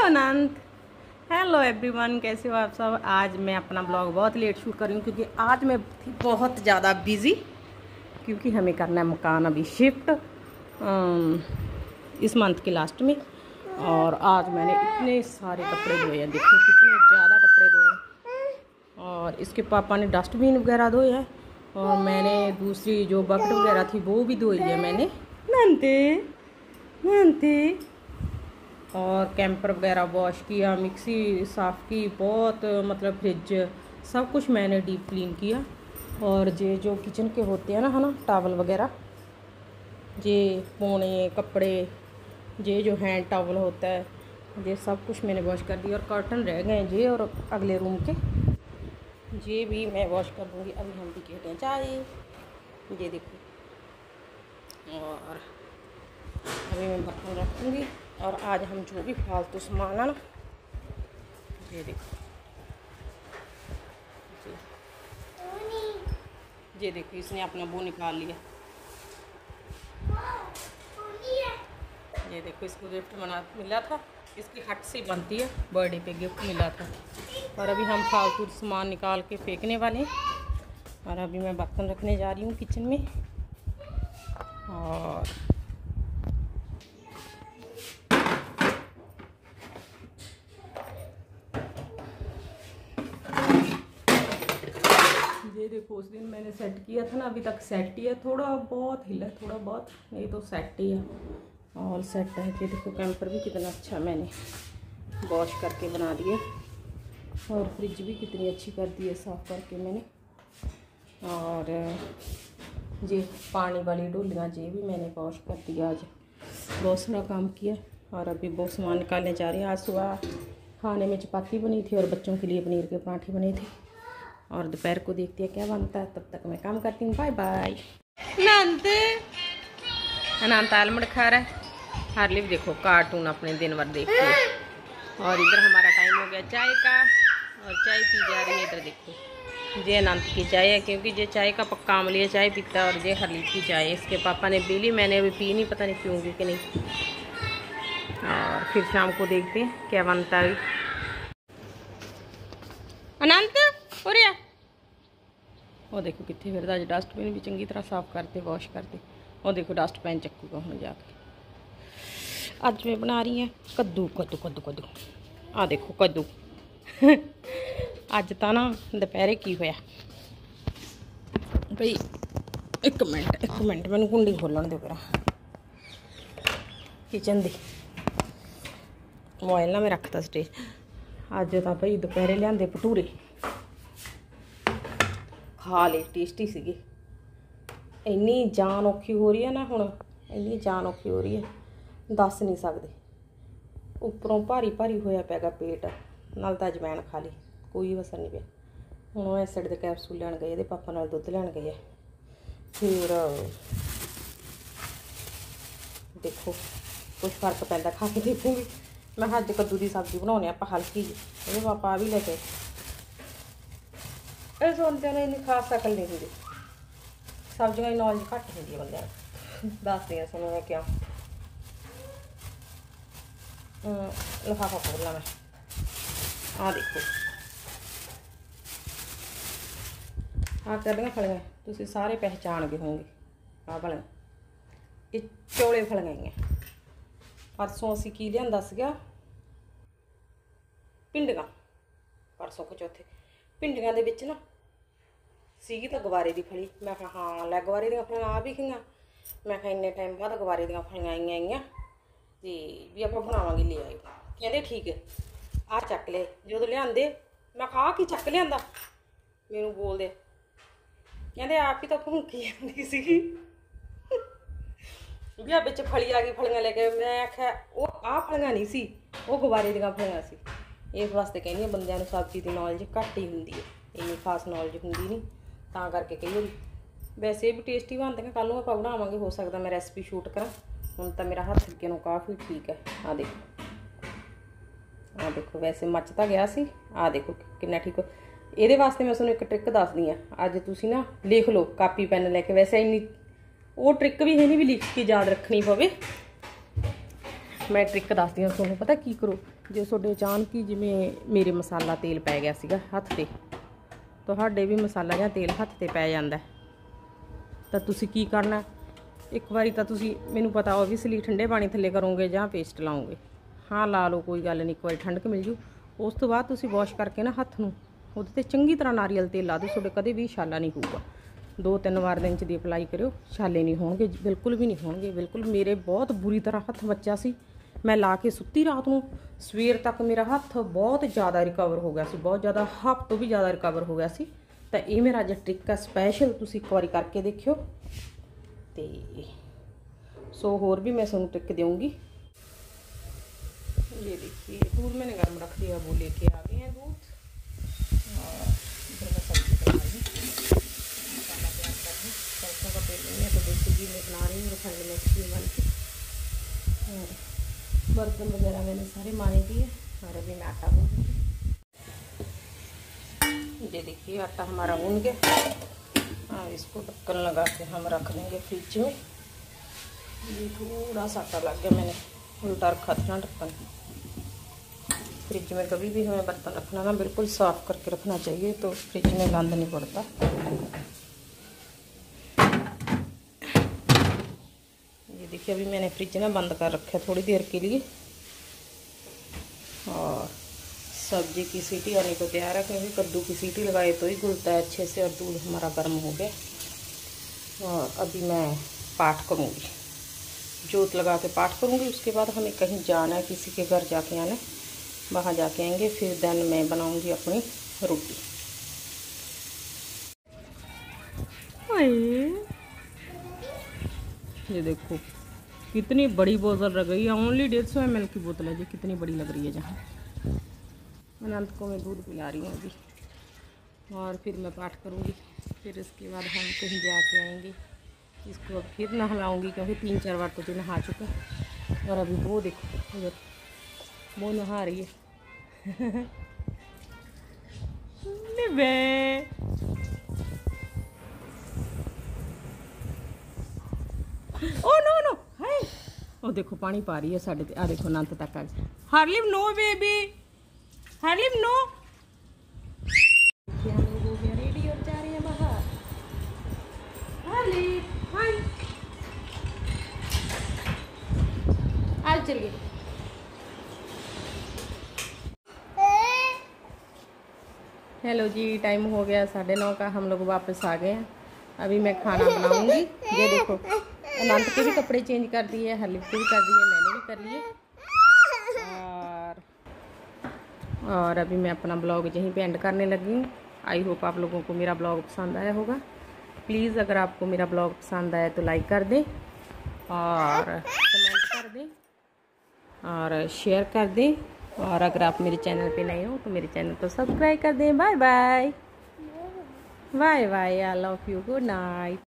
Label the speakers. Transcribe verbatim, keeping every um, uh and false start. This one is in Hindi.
Speaker 1: हेलो अनंत, हेलो एवरीवन, कैसे हो आप सब। आज मैं अपना ब्लॉग बहुत लेट शूट कर रही हूँ क्योंकि आज मैं थी बहुत ज़्यादा बिज़ी, क्योंकि हमें करना है मकान अभी शिफ्ट इस मंथ के लास्ट में। और आज मैंने इतने सारे कपड़े धोए हैं, देखो कितने ज़्यादा कपड़े धोए हैं। और इसके पापा ने डस्टबिन वगैरह धोए हैं और मैंने दूसरी जो बकेट वगैरह थी वो भी धोई है मैंने। नंते नंते और कैंपर वगैरह वॉश किया, मिक्सी साफ़ की, बहुत मतलब फ्रिज सब कुछ मैंने डीप क्लीन किया। और ये जो किचन के होते हैं ना है ना टॉवल वगैरह, ये पोने कपड़े, ये जो हैंड टॉवल होता है, ये सब कुछ मैंने वॉश कर दिया। और कर्टन रह गए ये और अगले रूम के, ये भी मैं वॉश कर दूँगी। अभी हम भी कहते हैं चाय, ये देखो। और अभी मैं बर्तन रखूँगी। और आज हम जो भी फालतू सामान है ना, ये देखो, ये देखो इसने अपना वो निकाल लिया। ये देखो इसको गिफ्ट बना मिला था, इसकी हट से बनती है, बर्थडे पे गिफ्ट मिला था। और अभी हम फालतू सामान निकाल के फेंकने वाले हैं। और अभी मैं बर्तन रखने जा रही हूँ किचन में। और ये देखो उस दिन मैंने सेट किया था ना, अभी तक सेट ही है, थोड़ा बहुत हिला, थोड़ा बहुत नहीं तो सेट ही है, ऑल सेट है। ये देखो कैंपर भी कितना अच्छा मैंने वॉश करके बना दिए। और फ्रिज भी कितनी अच्छी कर दी है साफ़ करके मैंने। और ये पानी वाली डोलियाँ ये भी मैंने वॉश कर दिया। आज बहुत सारा काम किया। और अभी बहुत सामान निकालने जा रही हैं। आज सुबह खाने में चपाती बनी थी और बच्चों के लिए पनीर के पराठे बने थे। और दोपहर को देखती है क्या बनता है, तब तक मैं काम करती हूँ। Bye bye. Anant Anant almond खा रहा है, हार्लिव देखो कार्टून अपने दिन भर देखती है। और इधर हमारा टाइम हो गया चाय का, और चाय पी जा रही है। इधर देखो ये अनंत की चाय है, क्योंकि ये चाय का पक्का अमली चाय पीता है। और ये हार्लिव की चाय है, इसके पापा ने पी ली, मैंने अभी पी नहीं, पता नहीं पीऊँगी कि नहीं। और फिर शाम को देखते हैं क्या बनता है। अनंत और या वो देखो कितने फिर अज डस्टबिन भी चंगी तरह साफ करते, वॉश करते। और देखो डस्टबिन चक्कूगा हम जाके। अज मैं बना रही है कद्दू कद्दू कद्दू कद्दू आ देखो कद्दू अज तो ना दोपहरे की होया भाई, एक मिनट एक मिनट मैंने कुंडी खोलन दो करा किचन दी। मोबाइल ना मैं रखता स्टेज। अज तो भाई दोपहरे लियाते भटूरे, खा ले, टेस्टी सीगे। इन्नी जान औखी हो रही है ना हुण, इन्नी जान औखी हो रही है दस नहीं सकते। उपरों भारी भारी होया पैगा पेट, नाल तां अजवैन खा ली, कोई असर नहीं पिया। हुण वो एसिड दे कैप्सूल लैण गए, इहदे पापा नाल दुद्ध लैण गए। फिर देखो कुछ फर्क पैंदा, खा के देखूँगी। मैं अज कद्दू की सब्जी बनाने आपां हल्की जी, इहदे पापा आ भी लैके ਇਹ ਸੁਣਦਿਆਂ ਨੇ ਇੰਨੀ ਖਾਸ ਅਕਲ नहीं ਹੁੰਦੀ, सब्जियां की नॉलेज घट होंगी बंद। दसदी हाँ सुनो मैं क्या लिफाफा खोलना मैं। आ देखो आ कड़ियाँ फलियां तुम सारे पहचान गए होंगे। आ फलियां ये चौले फलियां ही हैं। परसों असीं की लिआंदा सीगा भिंडियां, परसों को चौथे भिंडियां दे विच ना सीगी तो गवारे की फली। मैं कहा हाँ लै गवारे दी फलियां आ भी गईयां। मैं कहा इन्ने टाइम बाद गवारे दी फलियां आईयां आईयां ते भी आप बनावांगे, ले आए। कहते ठीक है आ चक ले। जो लियाते मैं कहा की चक लिया, मैनू बोलते कहते आप ही तो भूखी जाती सी भी आ बिच फली आ गई फलियां लेके। मैं आख्या वो आ फलियां नहीं सी, वो गवारे दी फलियां सी। इस वास्ते कहनी बंदियां नूं सब्जी की नॉलेज घट ही होंदी है, इन्नी खास नॉलेज होंदी नहीं, तां करके कई बारी। वैसे भी टेस्टी बनते हैं, कल नूं आपां बनावांगे, हो सकदा मैं रेसिपी शूट करा। हुण तां मेरा हत्थ अगे नूं काफ़ी ठीक है। आ देखो आ देखो वैसे मच तां गया सी, आ देखो कितना ठीक हो। इहदे वास्ते मैं तुहानूं एक ट्रिक दसदी हां, अज तुसीं ना लिख लो कापी पैन लैके। वैसे इन्नी वो ट्रिक भी है नहीं भी लिख के याद रखनी पवे, मैं ट्रिक दसदी हाँ तुहानूं, पता की करो, जो तुहाडे अचानक ही जिवें मेरे मसाला तेल पै गया सीगा हत्थ ते, तुहाडे भी मसाला ਜਾਂ तेल हत्थ ते पै जांदा ਤਾਂ ਤੁਸੀਂ ਕੀ करना, एक बारी ਤਾਂ ਤੁਸੀਂ ਮੈਨੂੰ पता ओबवियसली ठंडे पानी थल्ले करोगे ਜਾਂ पेस्ट लाओगे, हाँ ला लो कोई गल नहीं, एक बार ठंडक मिल जू। उस तो बाद तुसी वॉश करके ना हत्थ नूं ਉਹਦੇ ਤੇ ਚੰਗੀ ਤਰ੍ਹਾਂ ਨਾਰੀਅਲ तेल ला दो, ਤੁਹਾਡੇ कदे भी छाला नहीं होਊਗਾ। दो तीन बार दिन च दी अप्लाई करो, छाले नहीं होणगे, बिल्कुल भी नहीं होणगे, बिल्कुल। मेरे बहुत बुरी तरह हत्थ बच्चा सी, मैं ला के सुत्ती रात नूं, सवेर तक मेरा हत्थ बहुत ज़्यादा रिकवर हो गया सी, बहुत ज़्यादा, हाफ तो भी ज़्यादा रिकवर हो गया सी। तो ये मेरा अज ट्रिक है स्पैशल, तुसी एक बारी करके देखियो। तो सो होर भी मैं तुहानूं ट्रिक दूँगी। ये देखिए दूध मैंने गर्म रख दिया, वो लेके आ गए हैं दूध। और इधर मैं सब्जी बना रही हूँ, मसाला तैयार कर रही हूँ। सरसों का तेल नहीं है तो देसी घी में बना रही हूँ, रिफाइंड में इसलिए बन के। और बर्तन वगैरह मैंने सारे माने दिए और अभी मैं आटा गूँध। ये देखिए आटा हमारा गूँध गया। हाँ, इसको ढक्कन लगा के हम रख देंगे फ्रिज में। ये थोड़ा सा आटा लग गया, मैंने उल्टा रखा था ना ढक्कन। फ्रिज में कभी भी हमें बर्तन रखना ना बिल्कुल साफ़ करके रखना चाहिए, तो फ्रिज में गंद नहीं पड़ता। ये देखिए अभी मैंने फ्रिज ना बंद कर रखा है थोड़ी देर के लिए। और सब्जी की सीटी आने को तैयार है, क्योंकि कद्दू की सीटी लगाए तो ही घुलता है अच्छे से। और दूध हमारा गर्म हो गया और अभी मैं पाठ करूँगी, जोत लगा के पाठ करूँगी। उसके बाद हमें कहीं जाना है, किसी के घर जाके आना है, वहाँ जाके आएंगे, फिर दिन मैं बनाऊँगी अपनी रोटी। ये देखो कितनी बड़ी बोतल रख गई है, ओनली डेढ़ सौ एम एल की बोतल है जी, कितनी बड़ी लग रही है। जहाँ अनंत को मैं दूध पिला रही हूँ अभी, और फिर मैं पाठ करूँगी। फिर इसके बाद हम कहीं जाके आएंगे, इसको अब फिर नहलाऊँगी, क्योंकि तीन चार बार तो जो नहा चुका है। और अभी वो देखो उधर वो नहा रही है। ओ नो नो हाय, ओ देखो पानी पा रही है साढ़े ते। आ देखो अनंत तक आ गई। हरलिम नो बेबी, हरलिम नो। हम लोग हो गया रेडी और जा रहे हैं बाहर। हरलिम हाय, आज चलिए। हेलो जी, टाइम हो गया साढ़े नौ का, हम लोग वापस आ गए हैं। अभी मैं खाना बनाऊंगी। ये देखो अनंत के भी कपड़े चेंज कर दिए, हरलिप के भी कर दिए, मैंने भी कर लिए। और और अभी मैं अपना ब्लॉग यहीं पे एंड करने लगी हूँ। आई होप आप लोगों को मेरा ब्लॉग पसंद आया होगा। प्लीज़ अगर आपको मेरा ब्लॉग पसंद आया तो लाइक कर दें और कमेंट कर दें और शेयर कर दें। और अगर आप मेरे चैनल पे नए हो तो मेरे चैनल को सब्सक्राइब कर दें। Bye bye bye bye, I love you, good night.